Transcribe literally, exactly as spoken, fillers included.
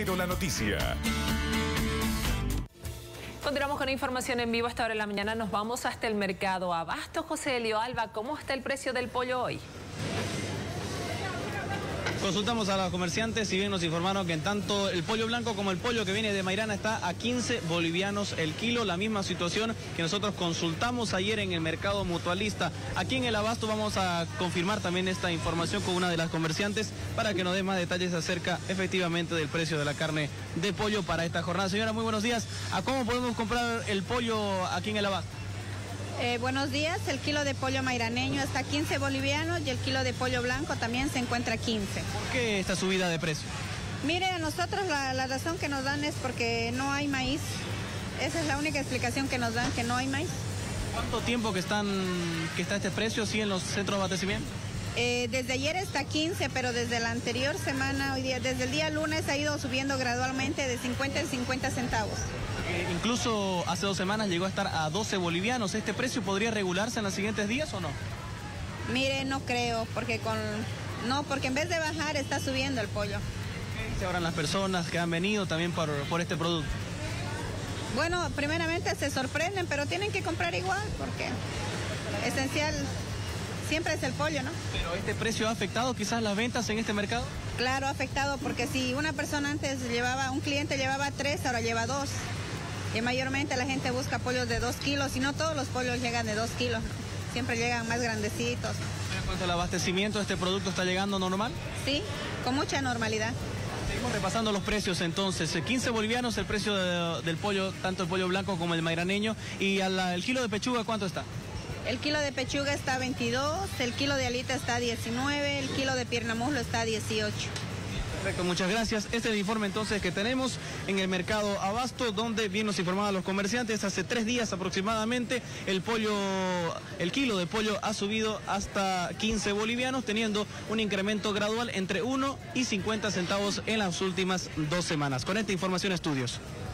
Primero la noticia. Continuamos con información en vivo a esta hora de la mañana. Nos vamos hasta el mercado Abasto. José Elio Alba, ¿cómo está el precio del pollo hoy? Consultamos a los comerciantes y bien nos informaron que en tanto el pollo blanco como el pollo que viene de Mairana está a quince bolivianos el kilo, la misma situación que nosotros consultamos ayer en el mercado mutualista. Aquí en el Abasto vamos a confirmar también esta información con una de las comerciantes para que nos dé más detalles acerca efectivamente del precio de la carne de pollo para esta jornada. Señora, muy buenos días. ¿A cómo podemos comprar el pollo aquí en el Abasto? Eh, buenos días, el kilo de pollo mairaneño está a quince bolivianos y el kilo de pollo blanco también se encuentra a quince. ¿Por qué esta subida de precio? Mire, a nosotros la, la razón que nos dan es porque no hay maíz. Esa es la única explicación que nos dan, que no hay maíz. ¿Cuánto tiempo que, están, que está este precio sí en los centros de abastecimiento? Eh, desde ayer está quince, pero desde la anterior semana, hoy día, desde el día lunes ha ido subiendo gradualmente de cincuenta en cincuenta centavos. Eh, incluso hace dos semanas llegó a estar a doce bolivianos. ¿Este precio podría regularse en los siguientes días o no? Mire, no creo, porque con no, porque en vez de bajar está subiendo el pollo. ¿Qué dicen ahora las personas que han venido también por, por este producto? Bueno, primeramente se sorprenden, pero tienen que comprar igual, porque esencial siempre es el pollo, ¿no? ¿Pero este precio ha afectado quizás las ventas en este mercado? Claro, ha afectado, porque si una persona antes llevaba, un cliente llevaba tres, ahora lleva dos. Y mayormente la gente busca pollos de dos kilos, y no todos los pollos llegan de dos kilos, ¿no? Siempre llegan más grandecitos. ¿En cuanto al abastecimiento, este producto está llegando normal? Sí, con mucha normalidad. Seguimos repasando los precios entonces. quince bolivianos el precio de, del pollo, tanto el pollo blanco como el mairaneño. ¿Y al, el kilo de pechuga cuánto está? El kilo de pechuga está a veintidós, el kilo de alita está a diecinueve, el kilo de pierna muslo está a dieciocho. Perfecto, muchas gracias. Este es el informe entonces que tenemos en el mercado Abasto, donde bien nos informaban los comerciantes, hace tres días aproximadamente el pollo, el kilo de pollo ha subido hasta quince bolivianos, teniendo un incremento gradual entre uno y cincuenta centavos en las últimas dos semanas. Con esta información, estudios.